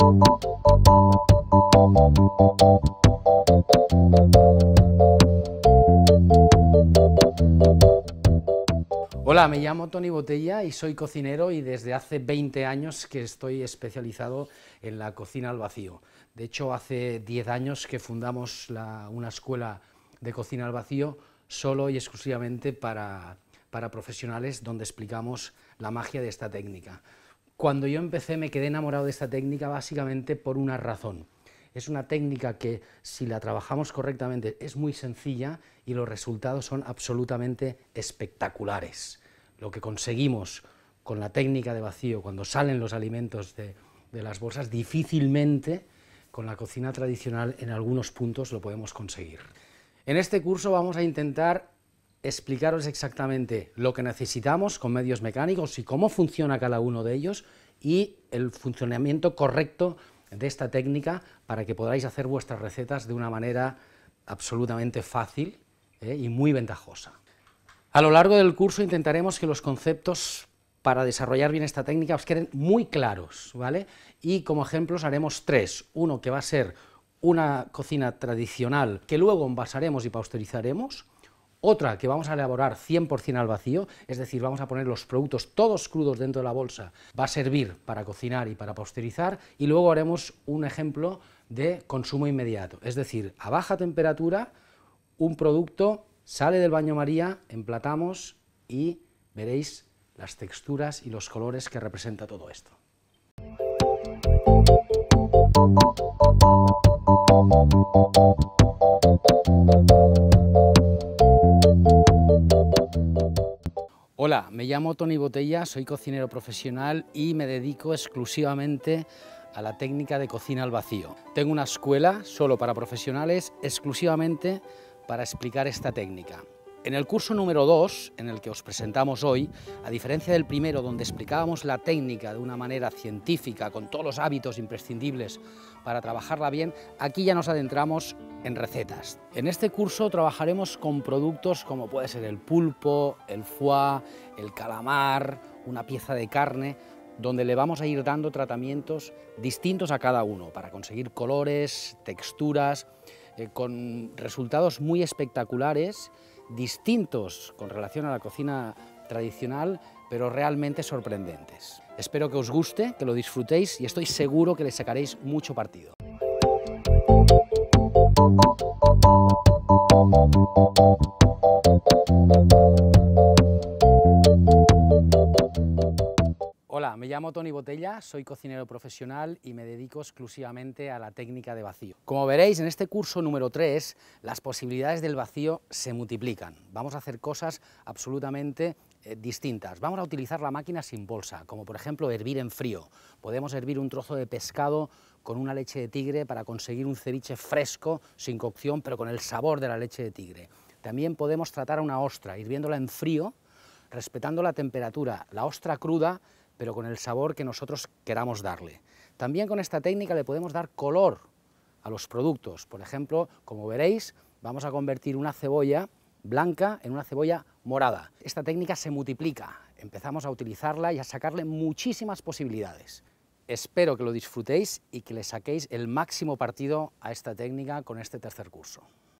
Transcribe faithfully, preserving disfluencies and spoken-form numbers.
Hola, me llamo Toni Botella y soy cocinero y desde hace veinte años que estoy especializado en la cocina al vacío. De hecho, hace diez años que fundamos la, una escuela de cocina al vacío solo y exclusivamente para, para profesionales, donde explicamos la magia de esta técnica. Cuando yo empecé me quedé enamorado de esta técnica básicamente por una razón. Es una técnica que, si la trabajamos correctamente, es muy sencilla y los resultados son absolutamente espectaculares. Lo que conseguimos con la técnica de vacío, cuando salen los alimentos de, de las bolsas, difícilmente con la cocina tradicional en algunos puntos lo podemos conseguir. En este curso vamos a intentar explicaros exactamente lo que necesitamos con medios mecánicos y cómo funciona cada uno de ellos y el funcionamiento correcto de esta técnica para que podáis hacer vuestras recetas de una manera absolutamente fácil ¿eh? y muy ventajosa. A lo largo del curso intentaremos que los conceptos para desarrollar bien esta técnica os queden muy claros, ¿vale? Y como ejemplos haremos tres. Uno que va a ser una cocina tradicional que luego envasaremos y pasteurizaremos. Otra que vamos a elaborar cien por cien al vacío, es decir, vamos a poner los productos todos crudos dentro de la bolsa, va a servir para cocinar y para pasteurizar, y luego haremos un ejemplo de consumo inmediato, es decir, a baja temperatura, un producto sale del baño María, emplatamos y veréis las texturas y los colores que representa todo esto. Hola, me llamo Toni Botella, soy cocinero profesional y me dedico exclusivamente a la técnica de cocina al vacío. Tengo una escuela solo para profesionales, exclusivamente para explicar esta técnica. En el curso número dos, en el que os presentamos hoy, a diferencia del primero, donde explicábamos la técnica de una manera científica, con todos los hábitos imprescindibles para trabajarla bien, aquí ya nos adentramos en recetas. En este curso trabajaremos con productos como puede ser el pulpo, el foie, el calamar, una pieza de carne, donde le vamos a ir dando tratamientos distintos a cada uno para conseguir colores, texturas, eh, con resultados muy espectaculares, distintos con relación a la cocina tradicional, pero realmente sorprendentes. Espero que os guste, que lo disfrutéis y estoy seguro que le sacaréis mucho partido. Hola, me llamo Toni Botella, soy cocinero profesional y me dedico exclusivamente a la técnica de vacío. Como veréis, en este curso número tres, las posibilidades del vacío se multiplican. Vamos a hacer cosas absolutamente eh, distintas. Vamos a utilizar la máquina sin bolsa, como por ejemplo hervir en frío. Podemos hervir un trozo de pescado con una leche de tigre para conseguir un ceviche fresco, sin cocción, pero con el sabor de la leche de tigre. También podemos tratar a una ostra, hirviéndola en frío, respetando la temperatura, la ostra cruda, pero con el sabor que nosotros queramos darle. También con esta técnica le podemos dar color a los productos. Por ejemplo, como veréis, vamos a convertir una cebolla blanca en una cebolla morada. Esta técnica se multiplica, empezamos a utilizarla y a sacarle muchísimas posibilidades. Espero que lo disfrutéis y que le saquéis el máximo partido a esta técnica con este tercer curso.